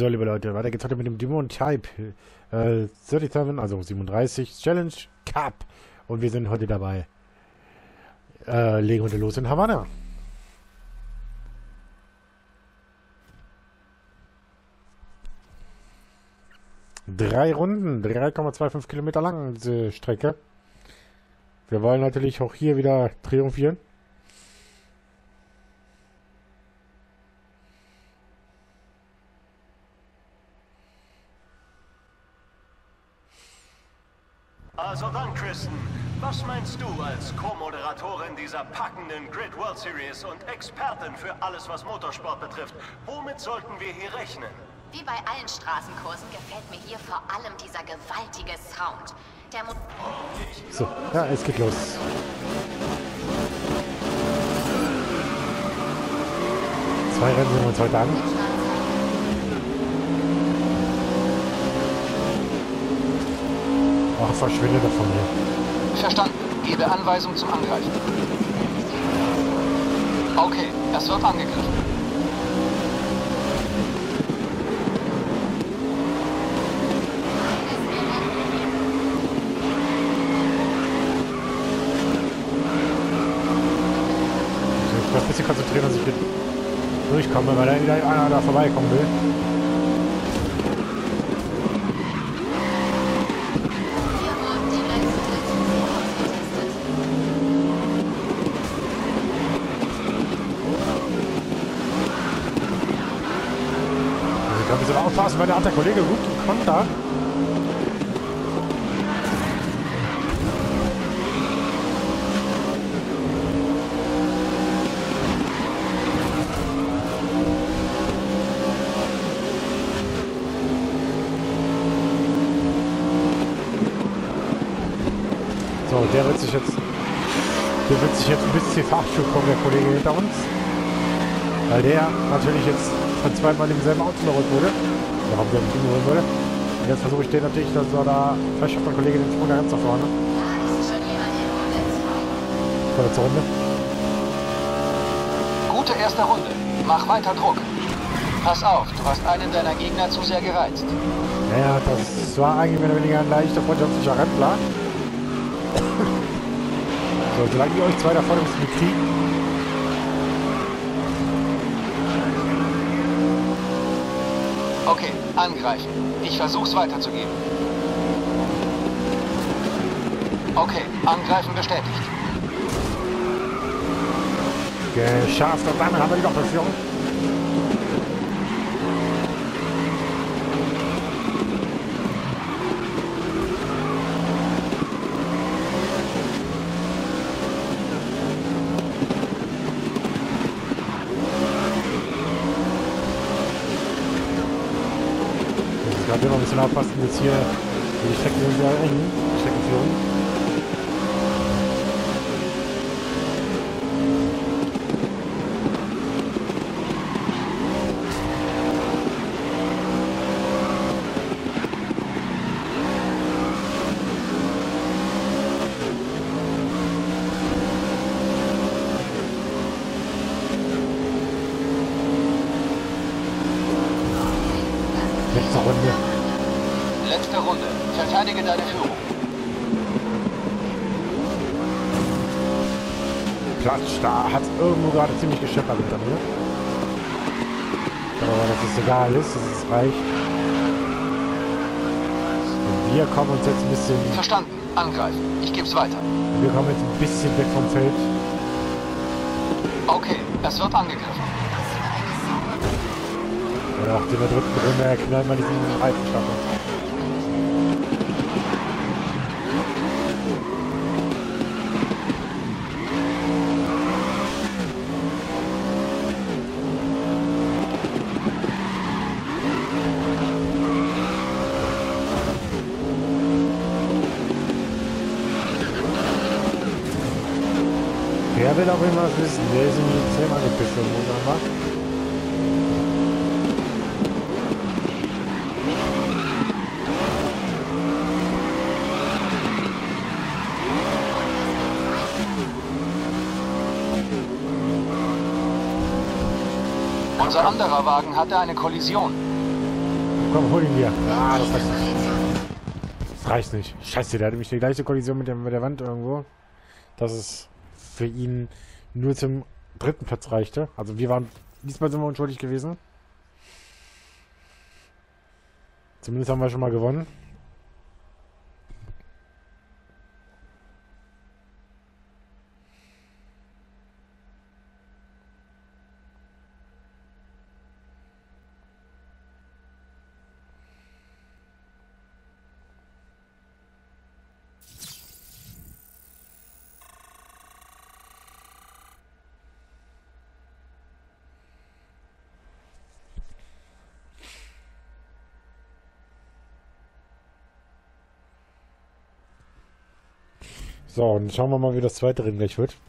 So, liebe Leute, weiter geht's heute mit dem Demon Type 37, also 37 Challenge Cup. Und wir sind heute dabei. Legen heute los in Havanna. Drei Runden, 3,25 Kilometer lang diese Strecke. Wir wollen natürlich auch hier wieder triumphieren. Also dann, Kristen, was meinst du als Co-Moderatorin dieser packenden Grid World Series und Expertin für alles, was Motorsport betrifft? Womit sollten wir hier rechnen? Wie bei allen Straßenkursen gefällt mir hier vor allem dieser gewaltige Sound. Der So, ja, es geht los. Zwei Rennen sehen wir uns heute an. Ach, verschwinde da von mir. Verstanden. Gebe Anweisung zum Angreifen. Okay, es wird angegriffen. Ich muss ein bisschen konzentrieren, dass ich hier durchkomme, weil da wieder einer da vorbeikommen will. Da müssen wir aufpassen, weil da hat der Kollege gut gekontert. So, der wird sich jetzt ein bisschen Fahrschuh kommen, der Kollege hinter uns. Weil der natürlich jetzt von zweimal im selben Auto überholt wurde. Warum der nicht überholt wurde. Und jetzt versuche ich den natürlich, dass er da... Vielleicht schafft der Kollege den Sprung da ganz nach vorne. Vorletzte Runde. Gute erste Runde. Mach weiter Druck. Pass auf, du hast einen deiner Gegner zu sehr gereizt. Naja, das war eigentlich mehr oder weniger ein leichter, freundschaftlicher Rennplan. So, solange ihr euch zwei da vorne müsst kriegen. Okay, angreifen. Ich versuch's weiterzugeben. Okay, angreifen bestätigt. Geschafft, und damit haben wir die Doppelführung. Da werden wir ein bisschen aufpassen, jetzt hier die Strecken sind sehr eng, die Streckenführung. Letzte Runde. Letzte Runde. Verteidige deine Führung. Platsch, da hat es irgendwo gerade ziemlich gescheppert hinter mir. Aber dass es egal ist, dass es reicht. Und wir kommen uns jetzt ein bisschen... Verstanden. Angreifen. Ich geb's weiter. Wir kommen jetzt ein bisschen weg vom Feld. Okay, es wird angegriffen. Nach der dritten Runde knallt man diesen Reifenstapel. Wer will auch immer was wissen? Der ist in die 10 angepisst, muss man machen. Unser anderer Wagen hatte eine Kollision. komm, hol ihn hier. Ah, das reicht nicht. Das reicht nicht. Scheiße, der hatte mich die gleiche Kollision mit der Wand irgendwo. Dass es für ihn nur zum 3. Platz reichte. Also diesmal sind wir unschuldig gewesen. Zumindest haben wir schon mal gewonnen. So, und schauen wir mal, wie das zweite Rennen gleich wird.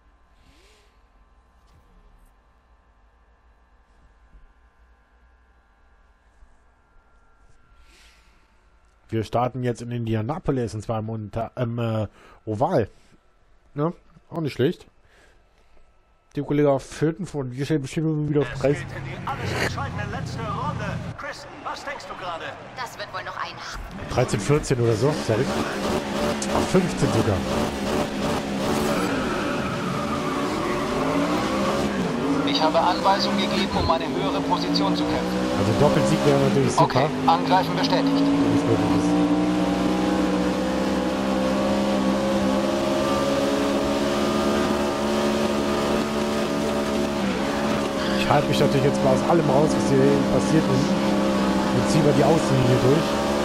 Wir starten jetzt in Indianapolis, und zwar im Oval. Ne? Auch nicht schlecht. Die Kollege auf 4. und wir stehen bestimmt wieder auf 3. Es geht in die alles entscheidende letzte Runde. Kristen, was denkst du gerade? Das wird wohl noch ein... 13, 14 oder so. Sehr richtig. Auf 15 sogar. Ich habe Anweisungen gegeben, um eine höhere Position zu kämpfen. Also Doppelsieg wäre natürlich super. Okay, Angreifen bestätigt. Wenn es möglich ist. Ich halte mich natürlich jetzt mal aus allem raus, was hier passiert ist. Und ziehe mal die Außenlinie durch.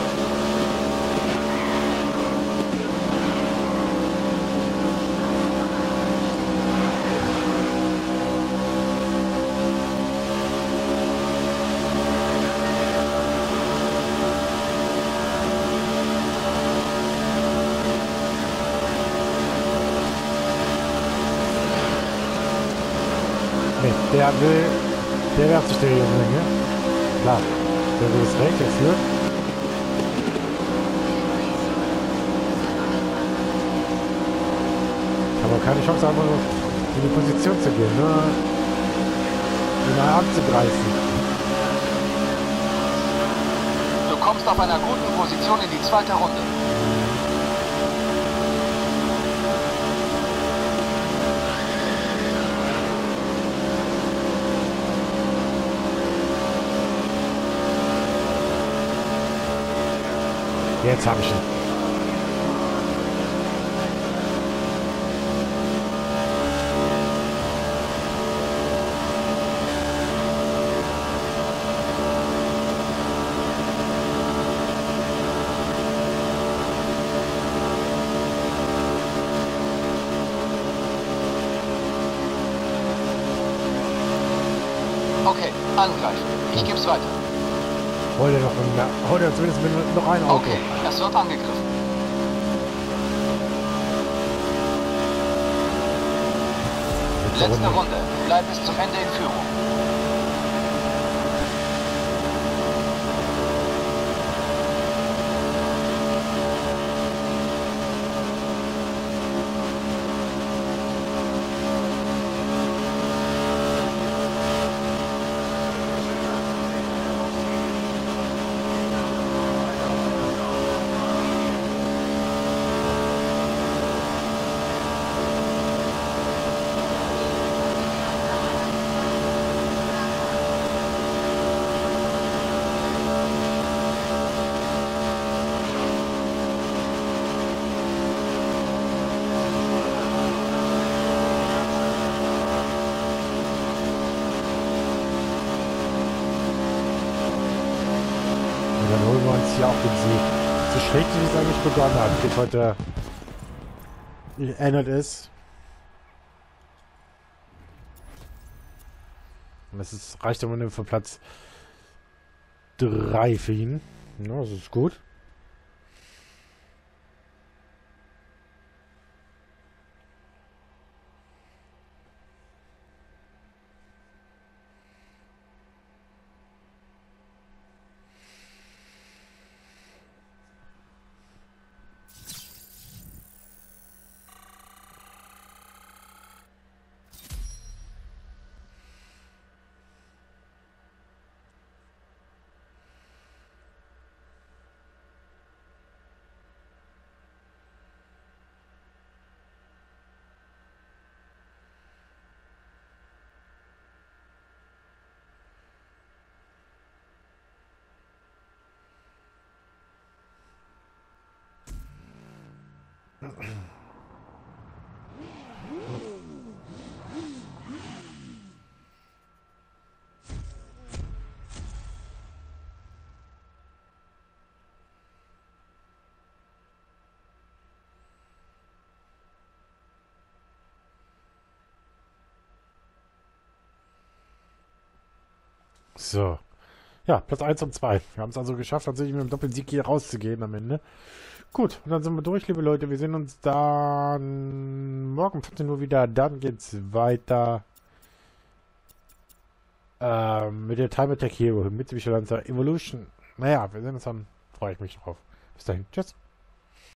Der werft sich der Junge, ne? Klar, der will es recht, der führt. Aber keine Chance, einfach nur in die Position zu gehen, nur ihn abzugreifen. Du kommst auf einer guten Position in die zweite Runde. Jetzt habe ich ihn. Okay, angreifen. Ich geb's weiter. Hol dir zumindest noch ein Auto. Okay, es wird angegriffen. Letzte Runde. Bleib bis zum Ende in Führung. Dann holen wir uns hier auch den Sieg. So schlecht, wie es eigentlich begonnen hat, geht heute ändert ist. Und das reicht immer nur für Platz 3 für ihn. Ja, das ist gut. So. Ja, Platz 1 und 2. Wir haben es also geschafft, tatsächlich mit dem Doppelsieg hier rauszugehen am Ende. Gut, und dann sind wir durch, liebe Leute. Wir sehen uns dann morgen um 14 Uhr wieder. Dann geht's weiter mit der Time Attack Hero, Mitsubishi Lancer Evolution. Naja, wir sehen uns dann. Freue ich mich drauf. Bis dahin. Tschüss.